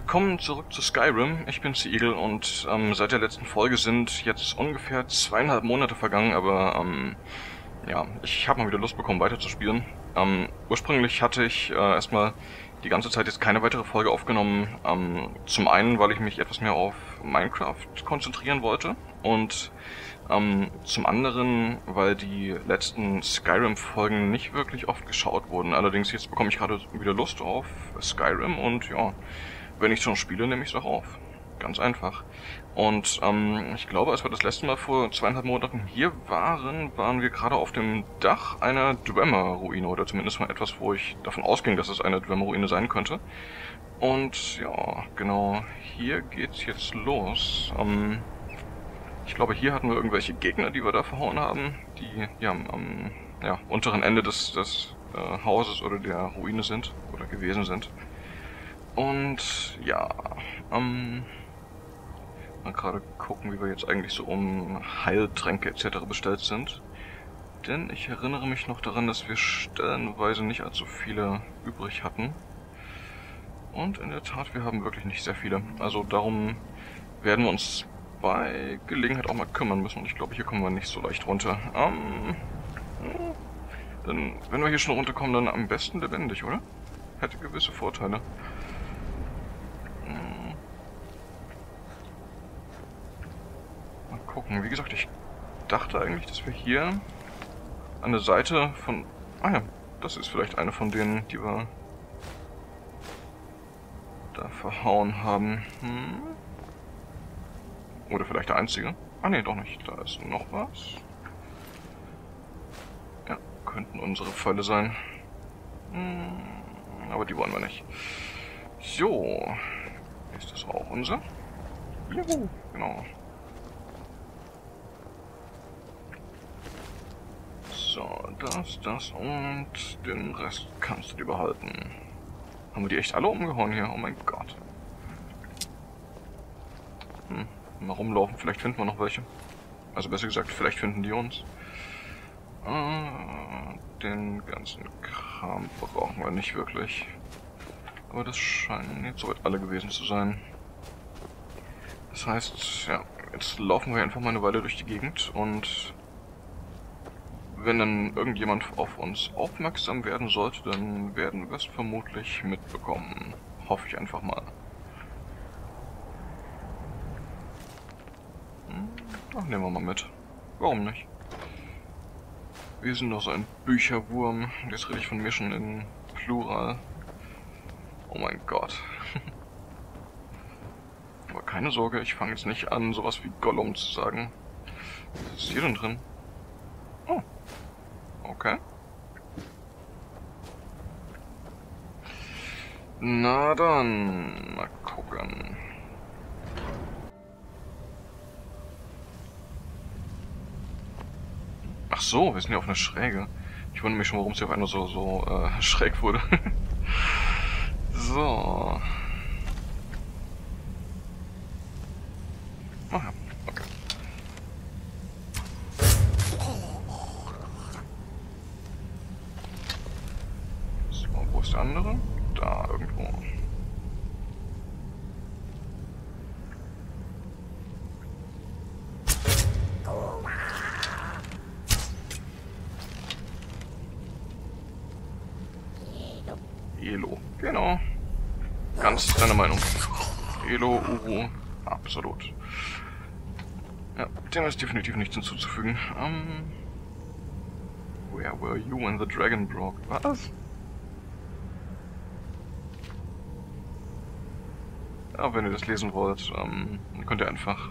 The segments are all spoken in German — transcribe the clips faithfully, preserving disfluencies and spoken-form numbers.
willkommen zurück zu Skyrim. Ich bin Eagle und ähm, seit der letzten Folge sind jetzt ungefähr zweieinhalb Monate vergangen, aber ähm, ja, ich habe mal wieder Lust bekommen weiterzuspielen. Ähm, ursprünglich hatte ich äh, erstmal die ganze Zeit jetzt keine weitere Folge aufgenommen. Ähm, zum einen, weil ich mich etwas mehr auf Minecraft konzentrieren wollte und ähm, zum anderen, weil die letzten Skyrim-Folgen nicht wirklich oft geschaut wurden. Allerdings jetzt bekomme ich gerade wieder Lust auf Skyrim und ja, wenn ich schon spiele, nehme ich es doch auf. Ganz einfach. Und ähm, ich glaube, als wir das letzte Mal vor zweieinhalb Monaten hier waren, waren wir gerade auf dem Dach einer Dwemer-Ruine, oder zumindest mal etwas, wo ich davon ausging, dass es eine Dwemer-Ruine sein könnte. Und ja, genau, hier geht's jetzt los. Ähm, ich glaube, hier hatten wir irgendwelche Gegner, die wir da verhauen haben, die ja am ja, unteren Ende des, des äh, Hauses oder der Ruine sind, oder gewesen sind. Und ja, ähm, mal gerade gucken, wie wir jetzt eigentlich so um Heiltränke et cetera bestellt sind. Denn ich erinnere mich noch daran, dass wir stellenweise nicht allzu viele übrig hatten. Und in der Tat, wir haben wirklich nicht sehr viele. Also darum werden wir uns bei Gelegenheit auch mal kümmern müssen. Und ich glaube, hier kommen wir nicht so leicht runter. Ähm, denn wenn wir hier schon runterkommen, dann am besten lebendig, oder? Hätte gewisse Vorteile. Gucken. Wie gesagt, ich dachte eigentlich, dass wir hier an der Seite von... Ah ja, das ist vielleicht eine von denen, die wir da verhauen haben. Hm. Oder vielleicht der einzige. Ah ne, doch nicht. Da ist noch was. Ja, könnten unsere Pfeile sein. Hm, aber die wollen wir nicht. So. Ist das auch unser? Juhu, genau. So, das, das und den Rest kannst du dir behalten. Haben wir die echt alle umgehauen hier? Oh mein Gott. Hm, mal rumlaufen, vielleicht finden wir noch welche. Also besser gesagt, vielleicht finden die uns. Ah, den ganzen Kram brauchen wir nicht wirklich. Aber das scheinen jetzt soweit alle gewesen zu sein. Das heißt, ja, jetzt laufen wir einfach mal eine Weile durch die Gegend und... wenn dann irgendjemand auf uns aufmerksam werden sollte, dann werden wir es vermutlich mitbekommen. Hoffe ich einfach mal. Hm, ach, nehmen wir mal mit. Warum nicht? Wir sind doch so ein Bücherwurm. Jetzt rede ich von mir schon in Plural. Oh mein Gott. Aber keine Sorge, ich fange jetzt nicht an, sowas wie Gollum zu sagen. Was ist hier denn drin? Oh. Okay. Na dann, mal gucken. Ach so, wir sind ja auf einer Schräge. Ich wundere mich schon, warum es hier auf einmal so, so äh, schräg wurde. So. Ach ja, okay. Wo ist der andere? Da irgendwo. Elo. Genau. Ganz deine Meinung. Elo, Uru. Absolut. Ja, dem ist definitiv nichts hinzuzufügen. Um, where were you when the dragon broke? Was? Ja, wenn ihr das lesen wollt, ähm, dann könnt ihr einfach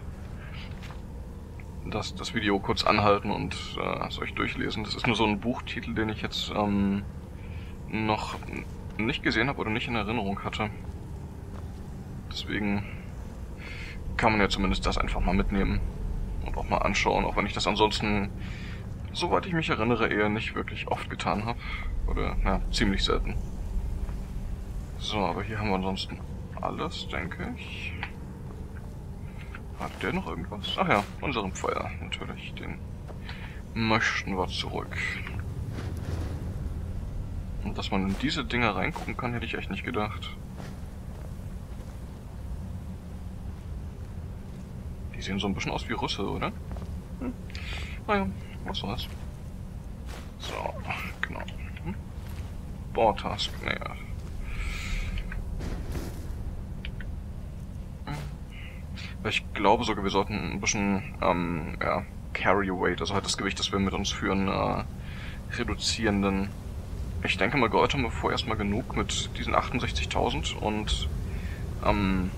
das, das Video kurz anhalten und äh, es euch durchlesen. Das ist nur so ein Buchtitel, den ich jetzt ähm, noch nicht gesehen habe oder nicht in Erinnerung hatte. Deswegen kann man ja zumindest das einfach mal mitnehmen und auch mal anschauen, auch wenn ich das ansonsten, soweit ich mich erinnere, eher nicht wirklich oft getan habe. Oder, na, ziemlich selten. So, aber hier haben wir ansonsten alles, denke ich. Hat der noch irgendwas? Ach ja, unseren Pfeil natürlich. Den möchten wir zurück. Und dass man in diese Dinger reingucken kann, hätte ich echt nicht gedacht. sehen so ein bisschen aus wie Russe, oder? Hm. Naja, was soll's. So, genau. Hm. Boardtask, naja. Ich glaube sogar, wir sollten ein bisschen, ähm, ja, Carry Weight, also halt das Gewicht, das wir mit uns führen, äh, reduzieren, denn ich denke mal, Gold haben wir vorerst mal genug mit diesen achtundsechzigtausend und, ähm,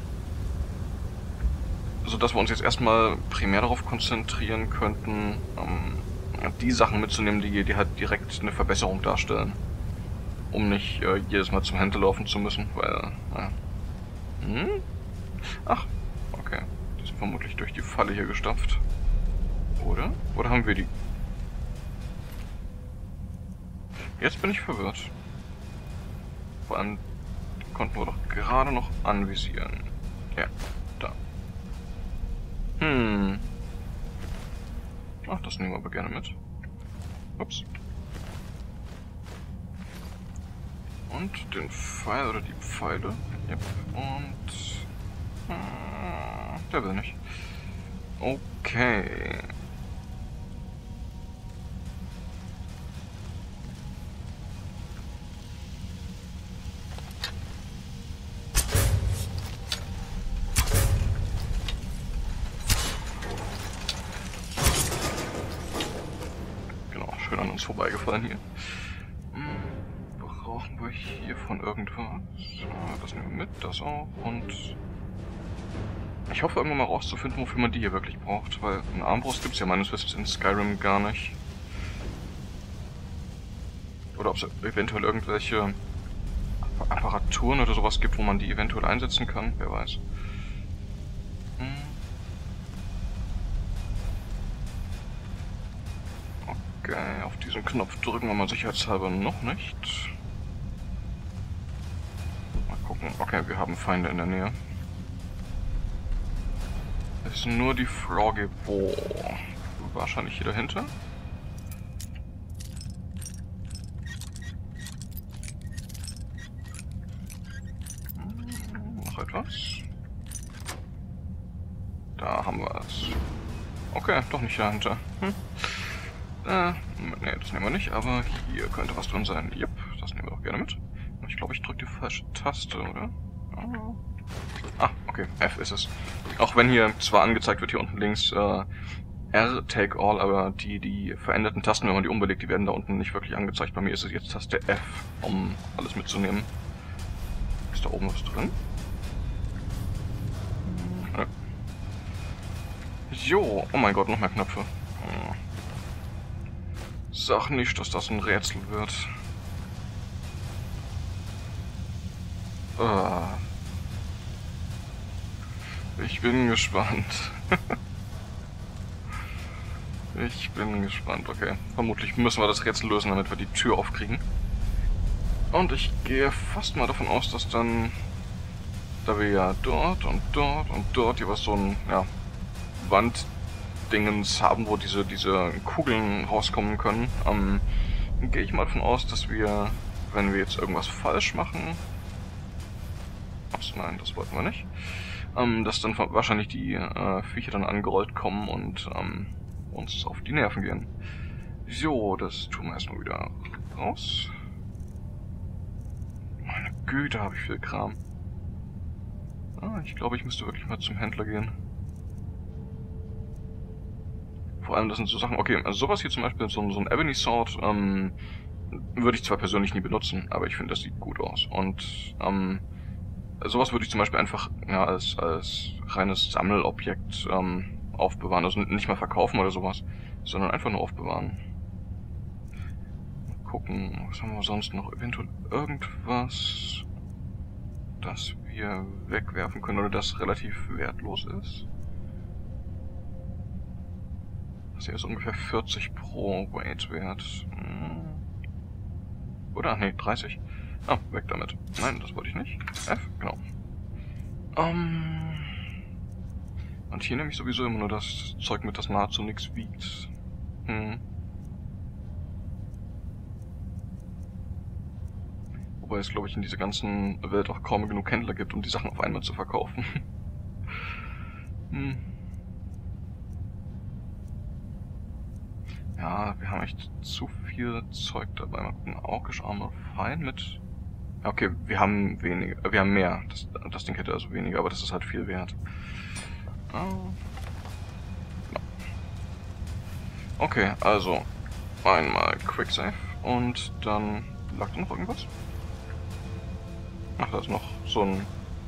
so dass wir uns jetzt erstmal primär darauf konzentrieren könnten, ähm, die Sachen mitzunehmen, die, die halt direkt eine Verbesserung darstellen. Um nicht äh, jedes Mal zum Händler laufen zu müssen, weil, äh, hm? Ach, okay. Die sind vermutlich durch die Falle hier gestopft. Oder? Oder haben wir die? Jetzt bin ich verwirrt. Vor allem die konnten wir doch gerade noch anvisieren. Ja, da. Hm. Ach, das nehmen wir aber gerne mit. Ups. Und den Pfeil oder die Pfeile. Yep. Und... Äh, der will nicht. Okay. Genau, schön an uns vorbeigefallen hier. Brauchen wir hier von irgendwas? Das nehmen wir mit, das auch. Und ich hoffe irgendwann mal rauszufinden, wofür man die hier wirklich braucht, weil eine Armbrust gibt es ja meines Wissens in Skyrim gar nicht. Oder ob es eventuell irgendwelche Apparaturen oder sowas gibt, wo man die eventuell einsetzen kann, wer weiß. Hm. Okay, auf diesen Knopf drücken wir mal sicherheitshalber noch nicht. Okay, wir haben Feinde in der Nähe. Es ist nur die Frage, wo. Wahrscheinlich hier dahinter. Hm, noch etwas. Da haben wir es. Okay, doch nicht dahinter. Hm. Äh, ne, das nehmen wir nicht, aber hier könnte was drin sein. Jupp, das nehmen wir auch gerne mit. Ich glaube, ich drücke die falsche Taste, oder? Ah, okay, F ist es. Auch wenn hier zwar angezeigt wird, hier unten links äh, R, Take All, aber die, die veränderten Tasten, wenn man die umbelegt, die werden da unten nicht wirklich angezeigt. Bei mir ist es jetzt Taste F, um alles mitzunehmen. Ist da oben was drin? Ja. Jo, oh mein Gott, noch mehr Knöpfe. Hm. Sag nicht, dass das ein Rätsel wird. Ah. Ich bin gespannt. Ich bin gespannt, okay. Vermutlich müssen wir das Rätsel lösen, damit wir die Tür aufkriegen. Und ich gehe fast mal davon aus, dass dann, da wir ja dort und dort und dort jeweils so ein, ja, Wanddingens haben, wo diese, diese Kugeln rauskommen können, ähm, gehe ich mal davon aus, dass wir, wenn wir jetzt irgendwas falsch machen... Ups, nein, das wollten wir nicht. Ähm, dass dann wahrscheinlich die äh, Viecher dann angerollt kommen und ähm, uns auf die Nerven gehen. So, das tun wir erstmal wieder raus. Meine Güte, habe ich viel Kram. Ah, ich glaube, ich müsste wirklich mal zum Händler gehen. Vor allem, das sind so Sachen... Okay, also sowas hier zum Beispiel, so, so ein Ebony Sword, ähm, würde ich zwar persönlich nie benutzen, aber ich finde, das sieht gut aus. Und, ähm... sowas würde ich zum Beispiel einfach ja, als, als reines Sammelobjekt ähm, aufbewahren. Also nicht mal verkaufen oder sowas, sondern einfach nur aufbewahren. Mal gucken, was haben wir sonst noch? Eventuell irgendwas, das wir wegwerfen können oder das relativ wertlos ist. Das hier ist ungefähr vierzig pro Weight wert. Hm. Oder? Nee, dreißig. Ah, weg damit. Nein, das wollte ich nicht. F, genau. Um, und hier nehme ich sowieso immer nur das Zeug mit, das nahezu nichts wiegt. Hm. Wobei es, glaube ich, in dieser ganzen Welt auch kaum genug Händler gibt, um die Sachen auf einmal zu verkaufen. Hm. Ja, wir haben echt zu viel Zeug dabei. Mal gucken. Orkisch Armor fein mit... Okay, wir haben weniger, äh, wir haben mehr. Das, das Ding hätte also weniger, aber das ist halt viel wert. Oh. Okay, also einmal Quicksave und dann lag da noch irgendwas? Ach, da ist noch so ein,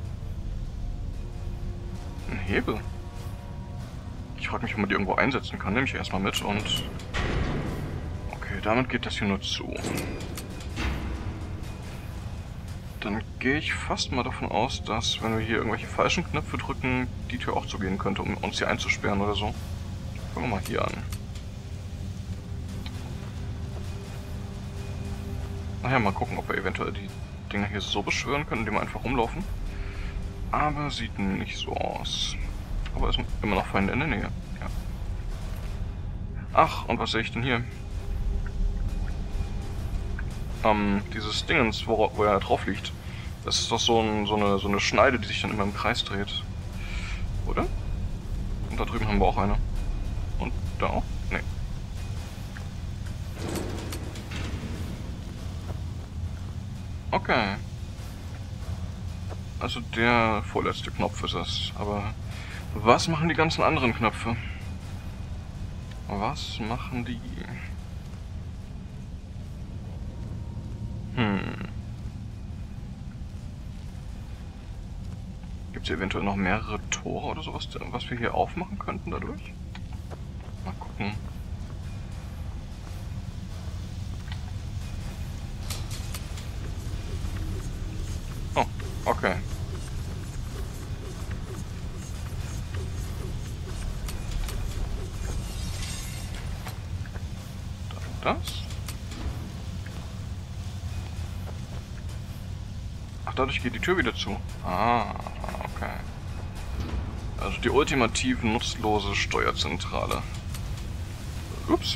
ein Hebel. Ich frage mich, ob man die irgendwo einsetzen kann. Nehme ich erstmal mit und... Okay, damit geht das hier nur zu. Dann gehe ich fast mal davon aus, dass, wenn wir hier irgendwelche falschen Knöpfe drücken, die Tür auch zugehen könnte, um uns hier einzusperren oder so. Fangen wir mal hier an. Naja, mal gucken, ob wir eventuell die Dinger hier so beschwören können, indem wir einfach rumlaufen. Aber sieht nicht so aus. Aber ist immer noch Feinde in der Nähe. Ja. Ach, und was sehe ich denn hier? Ähm, dieses Dingens, wo, wo er drauf liegt. Das ist doch so, ein, so, eine, so eine Schneide, die sich dann immer im Kreis dreht. Oder? Und da drüben haben wir auch eine. Und da auch? Nee. Okay. Also der vorletzte Knopf ist es. Aber was machen die ganzen anderen Knöpfe? Was machen die? Hm. Gibt es hier eventuell noch mehrere Tore oder sowas, was wir hier aufmachen könnten dadurch? Mal gucken. Oh, okay. Das? Ach, dadurch geht die Tür wieder zu. Ah, okay. Also die ultimativ nutzlose Steuerzentrale. Ups.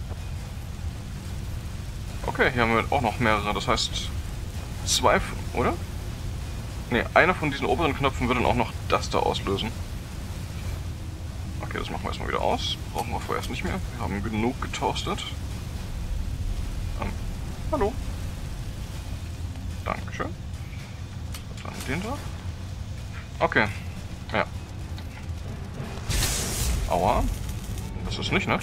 Okay, hier haben wir auch noch mehrere. Das heißt, zwei, oder? Ne, einer von diesen oberen Knöpfen würde dann auch noch das da auslösen. Okay, das machen wir erstmal wieder aus. Brauchen wir vorerst nicht mehr. Wir haben genug getoastet. Ähm, hallo. Dankeschön. Dann den da. Okay. Ja. Aua. Das ist nicht nett.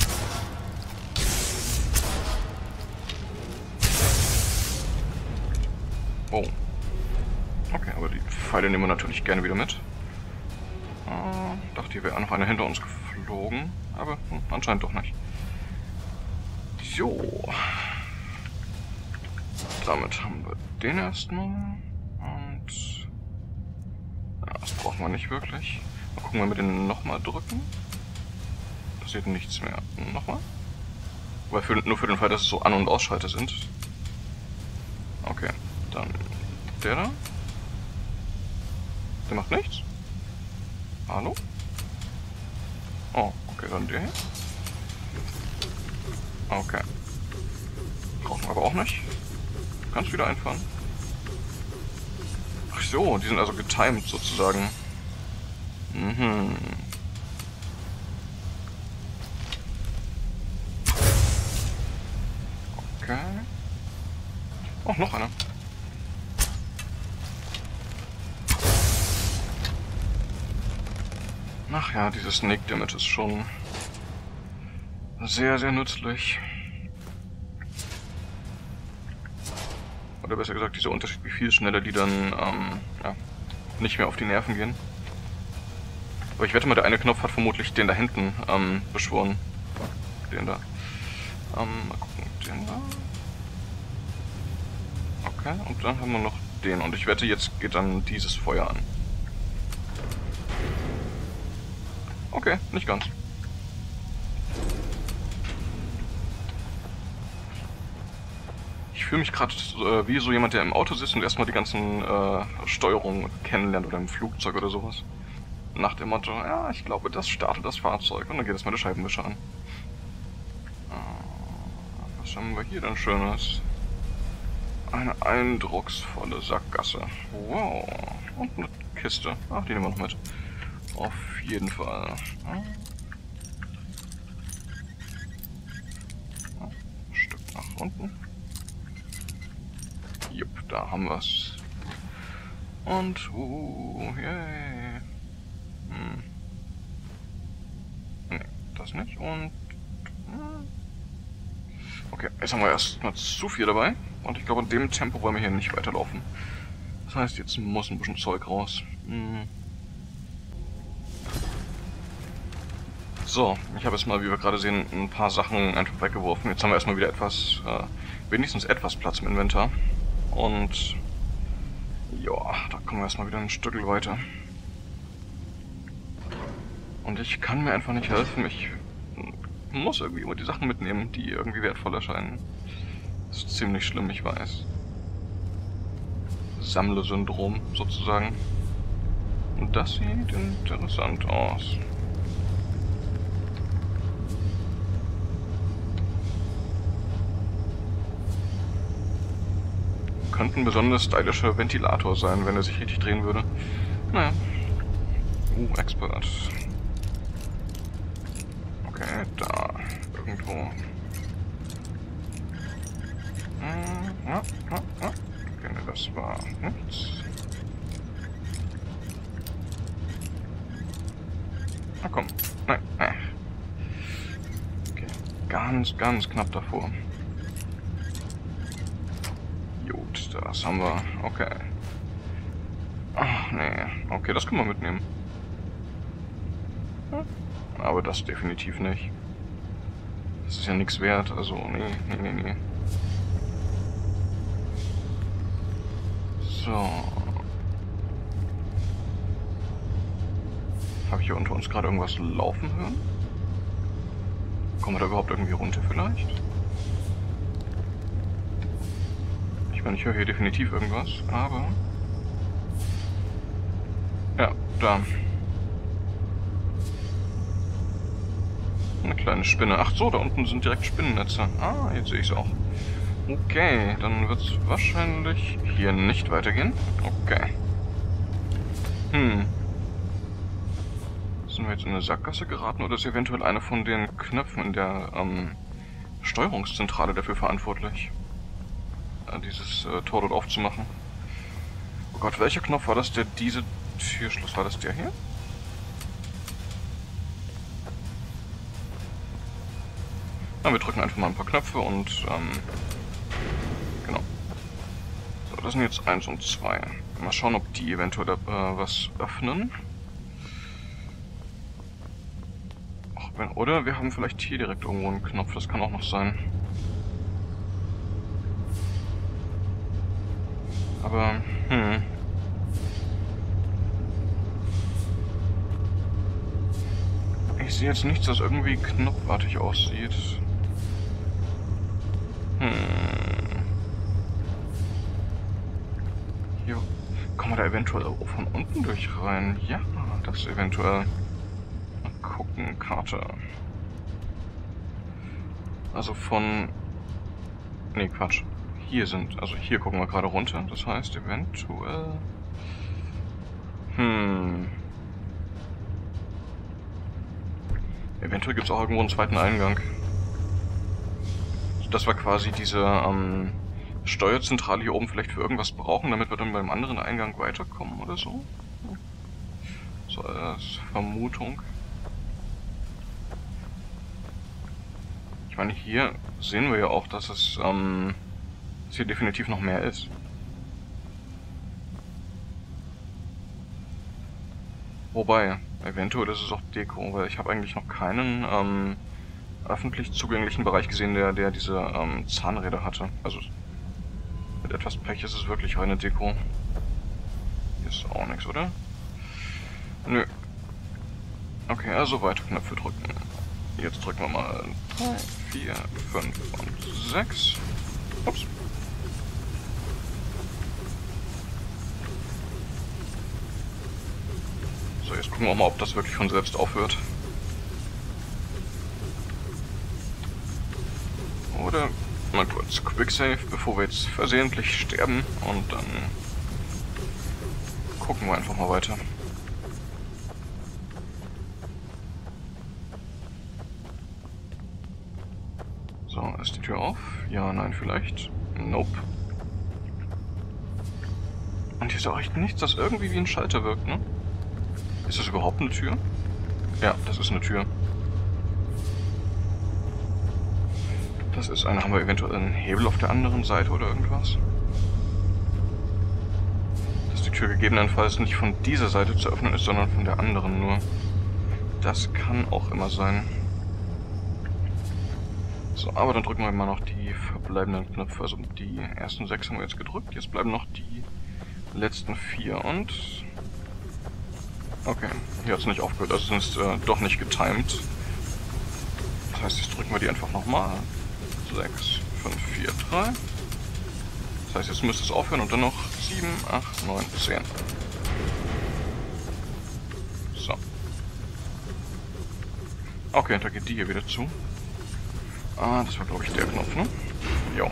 Oh. Okay, aber die Pfeile nehmen wir natürlich gerne wieder mit. Ah, dachte, hier wäre noch einer hinter uns geflogen. Aber hm, anscheinend doch nicht. So. Damit haben wir den erstmal. Und... Ja, das brauchen wir nicht wirklich. Mal gucken, wenn wir den nochmal drücken. Passiert nichts mehr. Nochmal? Weil für, nur für den Fall, dass es so An- und Ausschalter sind. Okay, dann der da. Der macht nichts. Hallo? Oh, okay, dann der hier. Okay. Brauchen wir aber auch nicht. Kannst wieder einfahren. Ach so, die sind also getimed sozusagen. Mhm. Okay. Oh, noch einer. Ach ja, dieses Snake Damage ist schon sehr, sehr nützlich. Oder besser gesagt, dieser Unterschied, wie viel schneller die dann ähm, ja, nicht mehr auf die Nerven gehen. Aber ich wette mal, der eine Knopf hat vermutlich den da hinten ähm, beschworen. Den da. Ähm, mal gucken, den da. Okay, und dann haben wir noch den. Und ich wette, jetzt geht dann dieses Feuer an. Okay, nicht ganz. Ich fühle mich gerade äh, wie so jemand, der im Auto sitzt und erstmal die ganzen äh, Steuerungen kennenlernt oder im Flugzeug oder sowas. Nach dem Motto, ja, ich glaube, das startet das Fahrzeug. Und dann geht es mal der Scheibenwischer an. Äh, was haben wir hier denn Schönes? Eine eindrucksvolle Sackgasse. Wow. Und eine Kiste. Ach, die nehmen wir noch mit. Auf jeden Fall. unten. Jupp, da haben wir's. Und, uh, yay. Hm. Nee, das nicht. Und, hm. Okay, jetzt haben wir erstmal zu viel dabei. Und ich glaube, in dem Tempo wollen wir hier nicht weiterlaufen. Das heißt, jetzt muss ein bisschen Zeug raus. Hm. So, ich habe jetzt mal, wie wir gerade sehen, ein paar Sachen einfach weggeworfen. Jetzt haben wir erstmal wieder etwas, äh, wenigstens etwas Platz im Inventar. Und ja, da kommen wir erstmal wieder ein Stück weiter. Und ich kann mir einfach nicht helfen. Ich muss irgendwie immer die Sachen mitnehmen, die irgendwie wertvoll erscheinen. Das ist ziemlich schlimm, ich weiß. Sammler-Syndrom sozusagen. Und das sieht interessant aus. Könnte ein besonders stylischer Ventilator sein, wenn er sich richtig drehen würde. Naja. Uh, Expert. Okay, da. Irgendwo. Hm, ja, ja, ja. Okay, ne, das war nichts. Na komm. Nein, nein. Okay, ganz, ganz knapp davor. Gut, das haben wir. Okay. Ach, nee. Okay, das können wir mitnehmen. Hm. Aber das definitiv nicht. Das ist ja nichts wert, also nee, nee, nee, nee. So. Habe ich hier unter uns gerade irgendwas laufen hören? Kommen wir da überhaupt irgendwie runter vielleicht? Ich meine, ich höre hier definitiv irgendwas, aber... Ja, da. Eine kleine Spinne. Ach so, da unten sind direkt Spinnennetze. Ah, jetzt sehe ich es auch. Okay, dann wird es wahrscheinlich hier nicht weitergehen. Okay. Hm. Sind wir jetzt in eine Sackgasse geraten oder ist eventuell einer von den Knöpfen in der ähm, Steuerungszentrale dafür verantwortlich? Äh, dieses äh, Tor dort aufzumachen. Oh Gott, welcher Knopf war das, der diese Türschloss? War das der hier? Na, wir drücken einfach mal ein paar Knöpfe und ähm, genau. So, das sind jetzt eins und zwei. Mal schauen, ob die eventuell äh, was öffnen. Ach, wenn, oder wir haben vielleicht hier direkt irgendwo einen Knopf, das kann auch noch sein. Aber, hm. Ich sehe jetzt nichts, das irgendwie knopfartig aussieht. Hm. Hier. Kommen wir da eventuell auch von unten durch rein? Ja, das eventuell. Mal gucken, Karte. Also von... Nee, Quatsch. Hier sind... Also hier gucken wir gerade runter. Das heißt eventuell... Hm... Eventuell gibt es auch irgendwo einen zweiten Eingang. Das war quasi diese ähm, Steuerzentrale hier oben vielleicht für irgendwas brauchen, damit wir dann beim anderen Eingang weiterkommen oder so. So als Vermutung. Ich meine, hier sehen wir ja auch, dass es ähm, dass hier definitiv noch mehr ist. Wobei, eventuell ist es auch Deko, weil ich habe eigentlich noch keinen ähm, öffentlich zugänglichen Bereich gesehen, der, der diese ähm, Zahnräder hatte. Also mit etwas Pech ist es wirklich reine Deko. Hier ist auch nichts, oder? Nö. Okay, also weiter Knöpfe drücken. Jetzt drücken wir mal drei, vier, fünf und sechs. Ups. So, jetzt gucken wir mal, ob das wirklich von selbst aufhört. Oder mal kurz Quicksave, bevor wir jetzt versehentlich sterben. Und dann gucken wir einfach mal weiter. So, Ist die Tür auf? Ja, nein, vielleicht. Nope. Und hier ist auch echt nichts, das irgendwie wie ein Schalter wirkt, ne? Ist das überhaupt eine Tür? Ja, das ist eine Tür. Das ist eine... Haben wir eventuell einen Hebel auf der anderen Seite oder irgendwas? Dass die Tür gegebenenfalls nicht von dieser Seite zu öffnen ist, sondern von der anderen nur. Das kann auch immer sein. So, aber dann drücken wir mal noch die verbleibenden Knöpfe. Also die ersten sechs haben wir jetzt gedrückt. Jetzt bleiben noch die letzten vier und... Okay, hier hat es nicht aufgehört. Also sind es äh, doch nicht getimed. Das heißt, jetzt drücken wir die einfach nochmal. sechs, fünf, vier, drei. Das heißt, jetzt müsste es aufhören und dann noch sieben, acht, neun, zehn. So. Okay, da geht die hier wieder zu. Ah, das war, glaube ich, der Knopf, ne? Jo.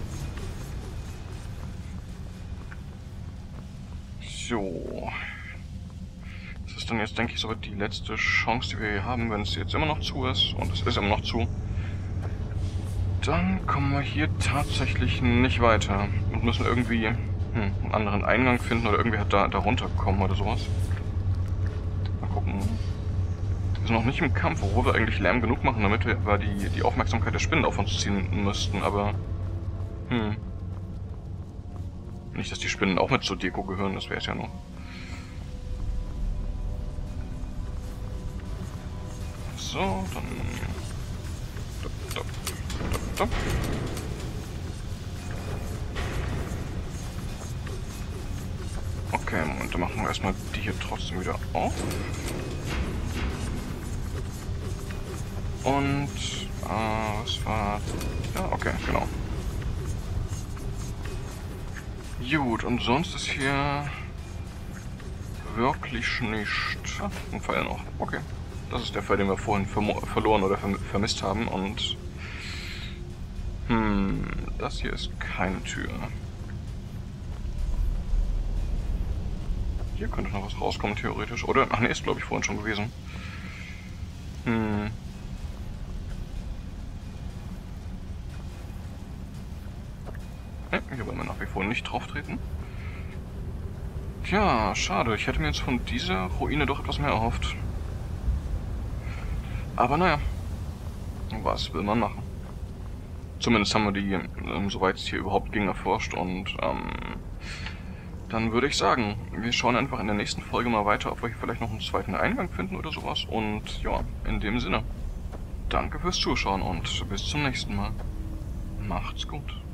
So. Das ist dann jetzt, denke ich, sogar die letzte Chance, die wir hier haben, wenn es jetzt immer noch zu ist. Und es ist immer noch zu. Dann kommen wir hier tatsächlich nicht weiter. Und müssen irgendwie hm, einen anderen Eingang finden oder irgendwie halt da, da runterkommen oder sowas. Mal gucken. Wir sind noch nicht im Kampf, obwohl wir eigentlich Lärm genug machen, damit wir die, die Aufmerksamkeit der Spinnen auf uns ziehen müssten, aber... Hm. Nicht, dass die Spinnen auch mit zur Deko gehören, das wäre es ja noch. So, dann... Okay, Moment, dann machen wir erstmal die hier trotzdem wieder auf. Und, äh, was war... Ja, okay, genau. Gut, und sonst ist hier wirklich nicht... Ah, ein Pfeil noch. Okay. Das ist der Pfeil, den wir vorhin verloren oder verm vermisst haben und... Hm, das hier ist keine Tür. Hier könnte noch was rauskommen, theoretisch. Oder? Ach ne, ist glaube ich vorhin schon gewesen. Hm. Ne, hier wollen wir nach wie vor nicht drauf treten. Tja, schade. Ich hätte mir jetzt von dieser Ruine doch etwas mehr erhofft. Aber naja. Was will man machen? Zumindest haben wir die, ähm, soweit es hier überhaupt ging, erforscht und ähm, dann würde ich sagen, wir schauen einfach in der nächsten Folge mal weiter, ob wir hier vielleicht noch einen zweiten Eingang finden oder sowas. Und ja, in dem Sinne, danke fürs Zuschauen und bis zum nächsten Mal. Macht's gut.